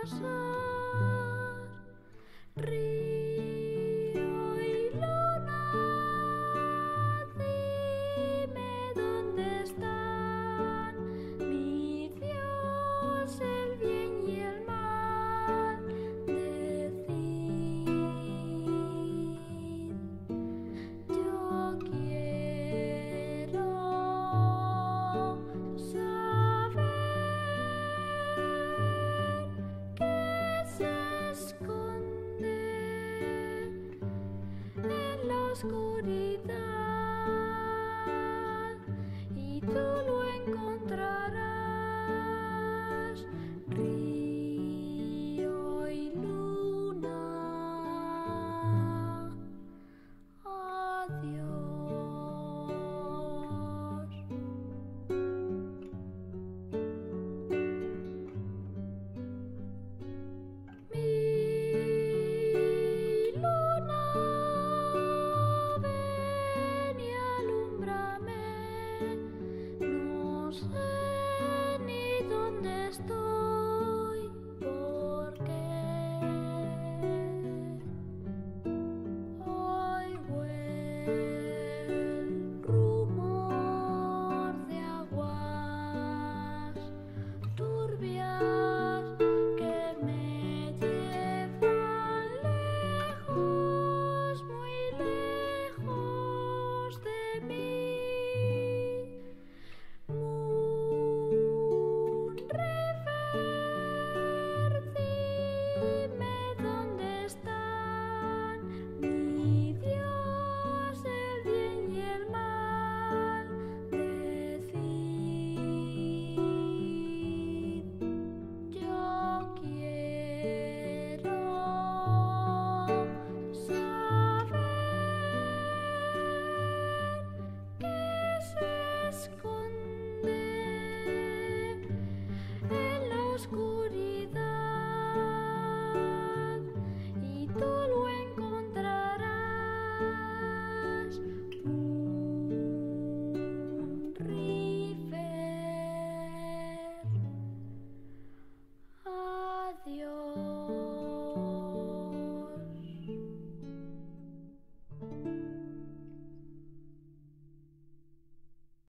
pasar. Río y luna, dime dónde están mi Dios, el bien y el mal. Decid, yo quiero saber qué se esconde en la oscuridad, y tú lo encontrarás. Río y luna, adiós. Mi luna, ven y alúmbrame. No sé ni dónde estoy, porque oigo el rumor de aguas turbias que me llevan lejos, muy lejos de mí. Moon River, dime dónde están mi Dios, el bien y el mal. Decid, yo quiero saber qué se esconde en la oscuridad.